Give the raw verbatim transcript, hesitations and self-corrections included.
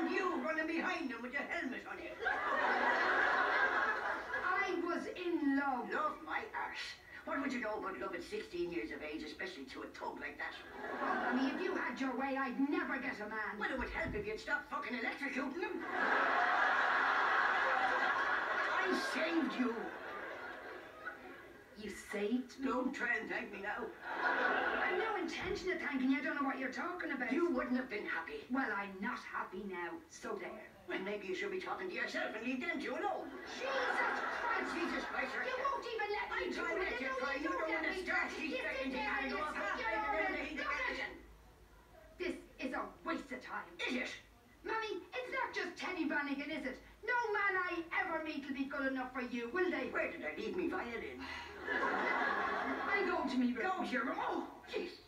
And you running behind them with your helmet on you. I was in love. Love my arse. What would you know about love at sixteen years of age, especially to a thug like that? Oh, honey, if you had your way, I'd never get a man. Well, it would help if you'd stop fucking electrocuting them. I saved you. You saved me? Don't try and thank me now. I've no intention of thanking you. I don't know what you're talking about. You wouldn't have been happy. Well, I'm not happy now, so there. Well, maybe you should be talking to yourself and leave them two alone. Jesus Christ! Jesus Christ! You won't even let me I do try it. to let you No, try. you You don't don't let want me to start. do it. She's You second sit to there you. and Go you off sit halfway there and then and they you the don't action. This is a waste of time. Is it? Mummy, it's not just Teddy Brannigan, is it? No man I ever meet will be good enough for you, will they? Where did I leave me violin? I'm going to me room. Go to your room. Oh, jeez.